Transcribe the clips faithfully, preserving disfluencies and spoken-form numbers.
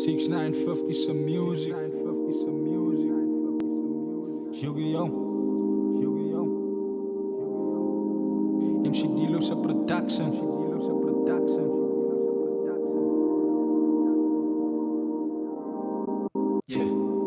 six nine fifty some music. Yu-Gi-Oh! Yu-Gi-Oh! M C Dilo's production. Yeah.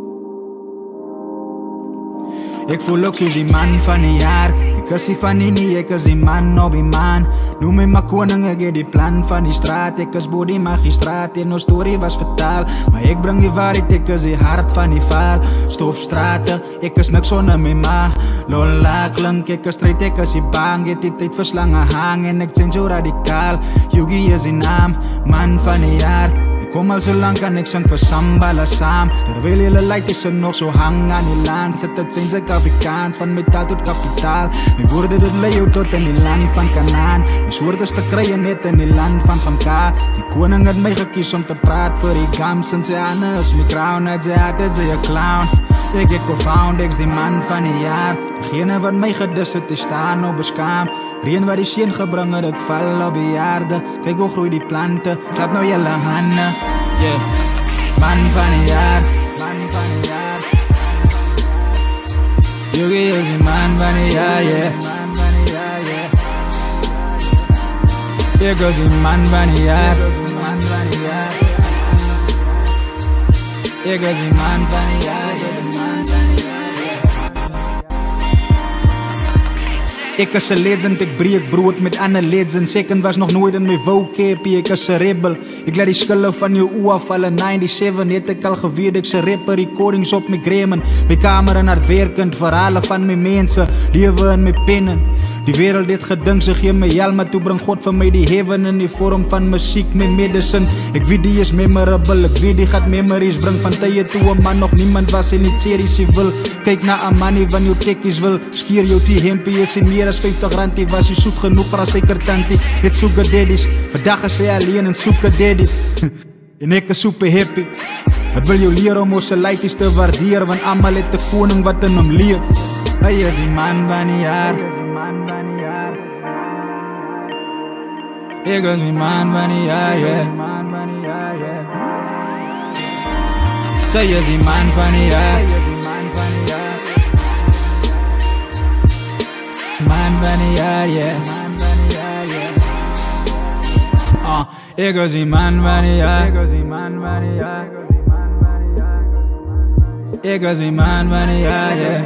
Ik voel ook soos die man van die jaar. Ek is die van die nie, ek is die man op die man. Noem my maar koning, ek het die plan van die straat. Ek is bo die magistraat en ons story was vertaal. Maar ek bring die waarheid, ek is die hart van die val. Stofstrate, ek is niks sonder my ma. Lola klink, ek is straight, ek is die bang. Het die tyd vir slange hang en ek zijn so radikaal. Yugi is die naam, man van die jaar. Kom al so lang kan ek sing vir Sambala saam. Terwyl jylle lyk is er nog so hang aan die land. Sit het zijn sy kapikant, van metaal tot kapitaal. My woorde dit lei jou tot in die land van Kanaan. My soort is te krye net in die land van Gamka. Die koning het my gekies om te praat vir die gams. En sy hande is my crown, uit sy hart is sy a clown. Ek ek profound, ek's die man van die jaar. Degene wat my gedis het, die staan op beskaam. Reen wat die seen gebring het, het val op die aarde. Kyk hoe groei die plante, klap nou jylle hande. Yeah. Man van die jaar, man van die jaar. Yugi is die man van die jaar, yeah. Man van die jaar, yeah. Ek is die man van die jaar, man van die jaar. Ek is die man van die jaar, yeah. Ek is een legend, ek breek brood met ander legends. Second was nog nooit in my vocabie, ek is een rebel. Ek laat die skille van jou oe afval in ninety-seven. Het ek al geweet, ek is een rapper, recordings op my Gremmen. My kamer in haar werkend, verhalen van my mense, lewe in my pennen. Die wereld het gedink, sy gee my hel, maar toe bring God vir my die heaven in die vorm van muziek, my medicine. Ek weet die is memorable, ek weet die gaat memories bring van tye toe een man nog niemand was en die series jy wil. Kyk na een man die van jou tekkies wil, skeer jou die hempie is en meer as fiftig rand, die was jy soet genoeg vir as suikertantie. Het soeke daddies, vandag is sy alleen en soeke daddy. En ek is super happy. Ek wil jou leer om ons leities te waardeer, want allemaal het die koning wat in hom leer. Hy is die man van die jaar. Ek is die man van die jaar, yeah. Sy is die man van die jaar. Man van die jaar, yeah. Uh, ek is die man van die jaar. Ek is die man van die jaar. Ek is die man van die jaar, yeah.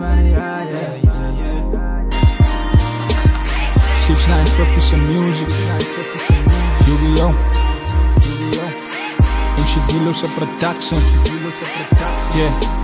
six nine fifty some music. Yu-Gi-Oh! M C Dilo's production. Yeah.